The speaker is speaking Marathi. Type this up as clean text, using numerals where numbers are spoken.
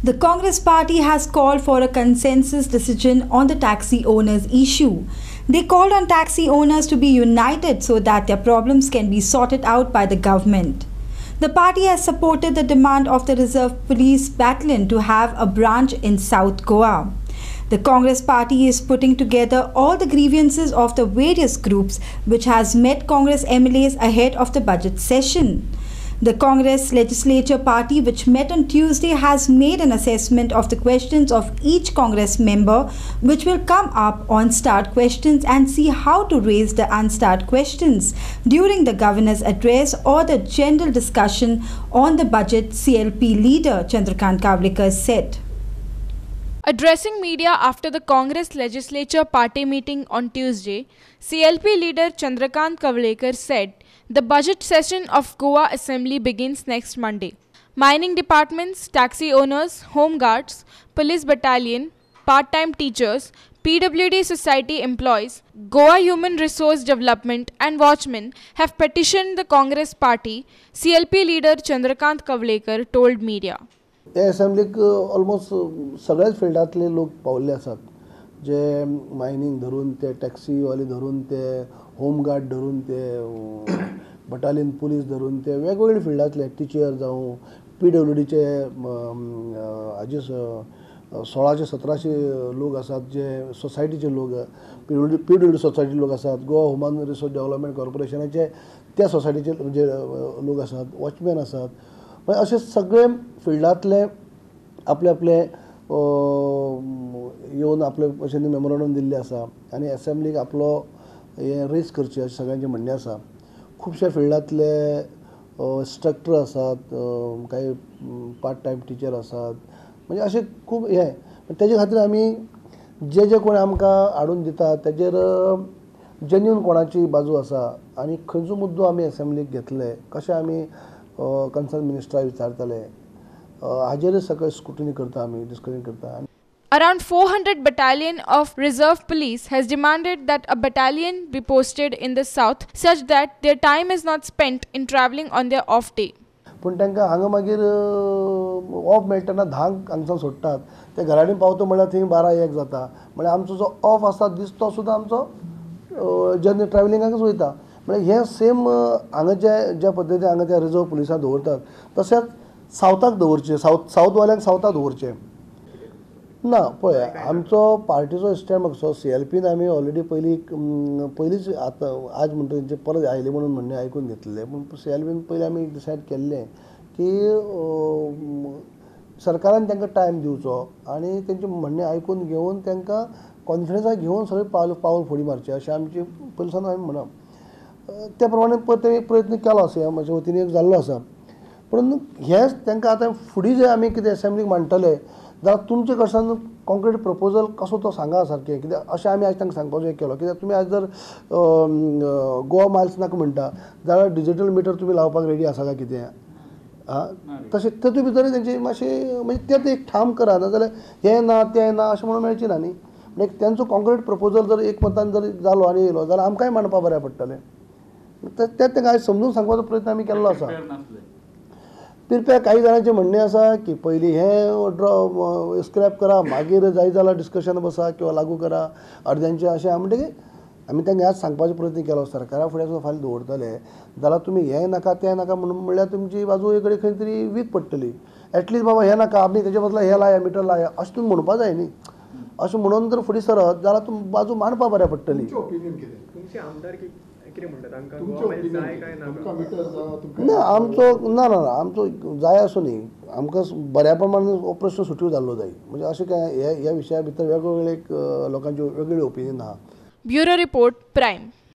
The Congress party has called for a consensus decision on the taxi owners issue. They called on taxi owners to be united so that their problems can be sorted out by the government. The party has supported the demand of the Reserve Police Battalion to have a branch in South Goa. The Congress party is putting together all the grievances of the various groups which has met Congress MLAs ahead of the budget session. The Congress Legislature Party, which met on Tuesday, has made an assessment of the questions of each Congress member, which will come up on start questions and see how to raise the unstart questions during the Governor's address or the general discussion on the budget, CLP leader Chandrakant Kavlekar said. Addressing media after the Congress Legislature Party meeting on Tuesday, CLP leader Chandrakant Kavlekar said the budget session of Goa Assembly begins next Monday. Mining departments, taxi owners, home guards, police battalion, part-time teachers, PWD society employees, Goa Human Resource Development and watchmen have petitioned the Congress party, CLP leader Chandrakant Kavlekar told media. या असेंब्लीक ऑलमोस्ट सगळ्याच फिल्डातले लोक पावल्ले आसात जे मायनिंग धरून ते टॅक्सीवाले धरून ते होमगार्ड धरून ते बटालियन पुलीस धरून ते वेगवेगळे फिल्डातले टीचर जावं PWDचे हाजे 1600-1700 लोक आसात जे सोसायटीचे लोक PWD सोसायटी लोक आसात गोवा ह्युमन रिसोर्स डेव्हलपमेंट कॉर्पोरेशनाचे त्या सोसायटीचे जे लोक आसात वॉचमॅन आसात असे सगळे फिल्डातले आपले आपले येवन आपले अशें मेमोरंडम दिल्ले आसा आनी असेंब्लीक आपलो हे रेज करचे अशें सगळ्यांचें म्हणणें आसा खुबशे फिल्डातले स्ट्रक्टर आसात काही पार्ट टायम टीचर आसात म्हणजे अशें खूब हे तेजे खातीर आमी जे जे कोण आमकां हाडून दितात तेजेर जेन्युइन कोणाची बाजू आसा आनी खंयचो मुद्दो आमी असेंब्लीक घेतले कशें आमी कन्सर्न मिनिस्टराक विचारतले हाजेर सकयल स्क्रुटिनी करता आमी डिस्कशन करता. Around 400 battalion of Reserve Police has demanded that a battalion be posted in the south such that their time is not spent in travelling on their off day. पण तांकां हांगा मागीर ऑफ मेळटना 10 हांगसान सोडटात ते घराडी पावता म्हळ्यार थंय 12-1 जाता म्हळ्यार आमचो जो ऑफ आसता दीस तो सुद्दां आमचो जर्नी ट्रॅव्हलिंगाकच वयता म्हणजे हे सेम हांगा ज्या पद्दतीन हांगा त्या रिजर्व पुलिसांक दवरतात तशेंच सावथाक दवरचे सावथवाल्यांक सावथाक दवरचे ना पळय आमचो पार्टीचो स्टँड कसो CLPन आमी ऑलरेडी पयलींच आतां आज म्हणटा तेंचे परत आयले म्हणून म्हणणें आयकून घेतलें पूण CLPन पयलीं आमी डिसायड केल्लें की सरकारान तांकां टायम दिवचो आनी तेंचें म्हणणें आयकून घेवन तांकां कॉन्फिडन्साक घेवन सगळें पावल फुडें मारचें अशें आमची पयलींसान आमी म्हणप त्या प्रमाणे तेणी प्रयत्न केलो आसा म्हज्या वतीन एक जाल्लो आसा पूण हेंच तांकां आतां फुडें जे आमी कितें असेंब्लीक मांडटले जाल्यार तुमचे कडच्यान कॉन्क्रीट प्रपोजल कसो तो सांगा सारकें कित्याक अशें आमी आयज तांकां सांगपाचो एक केलो कित्याक तुमी आयज जर गोवा मायल्स नाका म्हणटा जाल्यार डिजिटल मिटर तुमी लावपाक रेडी आसा काय कितें तशें तेतूंत भितर तेंची मातशें म्हणजे तें एक ठाम करा नाजाल्यार हें ना तें ना अशें म्हणून मेळचें ना न्ही म्हणजे तेंचो कॉन्क्रीट प्रपोजल जर एक मतान जर जालो आनी येयलो जाल्यार आमकांय मांडपाक बऱ्या पडटलें तें तांकां आयज समजून सांगपाचो प्रयत्न आमी केल्लो आसा. पिरप्या काही जाणांचें म्हणणें आसा की पयलीं हें स्क्रॅप करा मागीर जाय जाल्यार डिस्कशन बसा किंवा लागू करा अर्द्यांचें अशें म्हणटकीर आमी तांकां आज सांगपाचो प्रयत्न केलो सरकारा फुडें सुद्दां फाल्यां दवरतले जाल्यार तुमी हें नाका तें नाका म्हणून म्हणल्यार तुमची बाजू एक कडेन खंय तरी वीक पडटली एटलीस्ट बाबा हें नाका आमी तेच्या बदला हें लाया मिटर लाया अशें तुमी म्हणपाक जाय न्ही अशें म्हणून जर फुडें सरत जाल्यार तुमी बाजू मांडपाक बऱ्या पडटली. ना आमचो ना ना आमचो जाय असो न्ही आमकां बऱ्या प्रमाणान हो प्रश्न सुट्यो जाल्लो जाय म्हणजे अशें काय ह्या विशया भितर वेगवेगळे लोकांचे वेगवेगळे ओपिनियन आहा. Bureau report prime.